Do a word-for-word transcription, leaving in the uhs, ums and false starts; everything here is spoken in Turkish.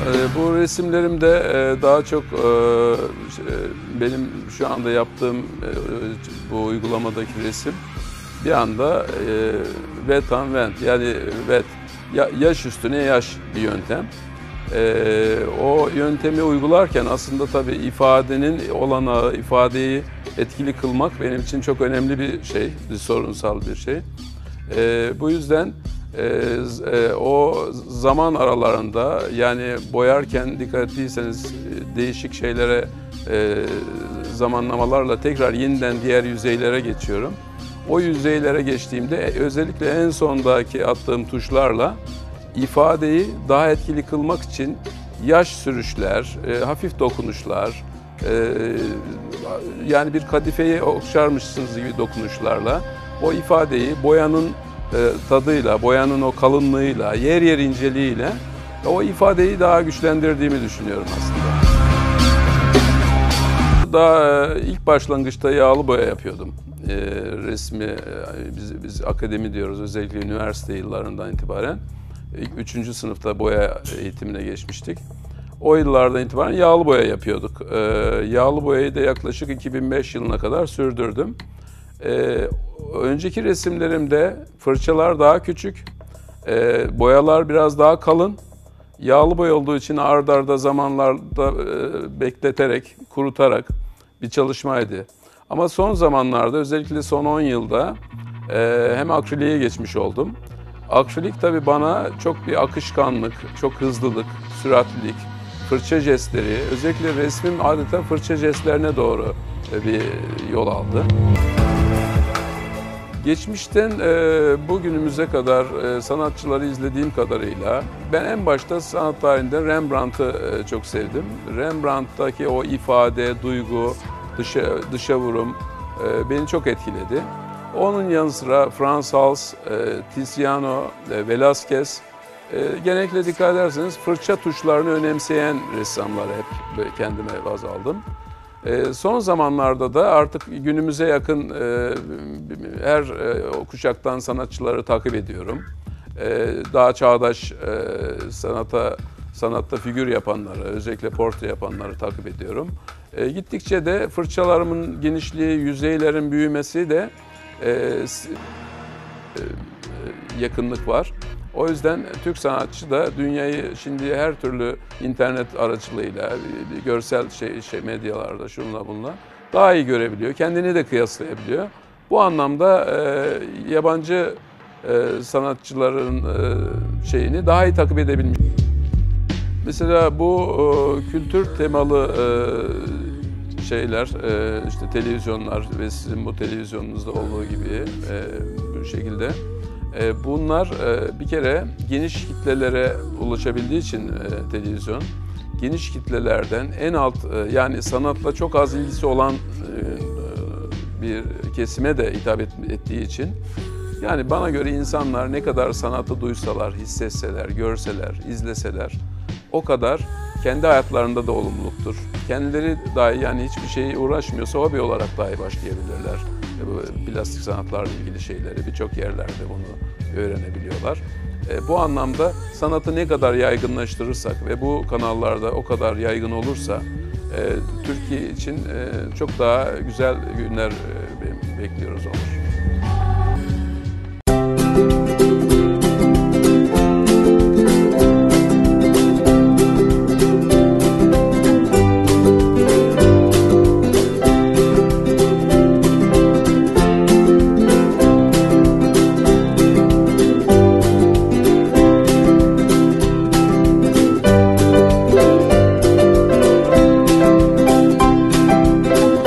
Bu resimlerimde daha çok benim şu anda yaptığım bu uygulamadaki resim bir anda wet on wet, yani wet, yaş üstüne yaş bir yöntem. O yöntemi uygularken aslında tabii ifadenin olanağı, ifadeyi etkili kılmak benim için çok önemli bir şey, bir sorunsal bir şey. Bu yüzden Ee, o zaman aralarında, yani boyarken dikkat ettiyseniz değişik şeylere, e, zamanlamalarla tekrar yeniden diğer yüzeylere geçiyorum. O yüzeylere geçtiğimde özellikle en sondaki attığım tuşlarla ifadeyi daha etkili kılmak için yaş sürüşler, e, hafif dokunuşlar, e, yani bir kadifeyi okşarmışsınız gibi dokunuşlarla o ifadeyi boyanın tadıyla, boyanın o kalınlığıyla, yer yer inceliğiyle o ifadeyi daha güçlendirdiğimi düşünüyorum aslında. Daha ilk başlangıçta yağlı boya yapıyordum. E, resmi, biz, biz akademi diyoruz, özellikle üniversite yıllarından itibaren. Üçüncü sınıfta boya eğitimine geçmiştik. O yıllardan itibaren yağlı boya yapıyorduk. E, yağlı boyayı da yaklaşık iki bin beş yılına kadar sürdürdüm. Ee, önceki resimlerimde fırçalar daha küçük, e, boyalar biraz daha kalın. Yağlı boya olduğu için ard arda zamanlarda e, bekleterek, kurutarak bir çalışmaydı. Ama son zamanlarda, özellikle son on yılda e, hem akriliğe geçmiş oldum. Akrilik tabii bana çok bir akışkanlık, çok hızlılık, süratlilik, fırça jestleri, özellikle resmim adeta fırça jestlerine doğru bir yol aldı. Geçmişten e, bugünümüze kadar e, sanatçıları izlediğim kadarıyla ben en başta sanat tarihinde Rembrandt'ı e, çok sevdim. Rembrandt'taki o ifade, duygu, dışa, dışa vurum e, beni çok etkiledi. Onun yanı sıra Frans Hals, e, Tiziano, e, Velázquez, e, genellikle dikkat ederseniz fırça tuşlarını önemseyen ressamları hep kendime baz aldım. E, son zamanlarda da artık günümüze yakın e, her e, kuşaktan sanatçıları takip ediyorum. E, daha çağdaş e, sanata sanatta figür yapanları, özellikle portre yapanları takip ediyorum. E, gittikçe de fırçalarımın genişliği, yüzeylerin büyümesi de e, e, yakınlık var. O yüzden Türk sanatçı da dünyayı şimdi her türlü internet aracılığıyla, görsel şey, şey medyalarda, şunla bunla daha iyi görebiliyor. Kendini de kıyaslayabiliyor. Bu anlamda e, yabancı e, sanatçıların e, şeyini daha iyi takip edebilmiş. Mesela bu e, kültür temalı e, şeyler, e, işte televizyonlar ve sizin bu televizyonunuzda olduğu gibi e, bu şekilde. Bunlar bir kere geniş kitlelere ulaşabildiği için televizyon, geniş kitlelerden en alt, yani sanatla çok az ilgisi olan bir kesime de hitap ettiği için, yani bana göre insanlar ne kadar sanatı duysalar, hissetseler, görseler, izleseler o kadar kendi hayatlarında da olumluluktur. Kendileri dahi, yani hiçbir şeye uğraşmıyorsa hobi olarak dahi başlayabilirler. Plastik sanatlarla ilgili şeyleri birçok yerlerde bunu öğrenebiliyorlar. E, bu anlamda sanatı ne kadar yaygınlaştırırsak ve bu kanallarda o kadar yaygın olursa e, Türkiye için e, çok daha güzel günler e, bekliyoruz olur.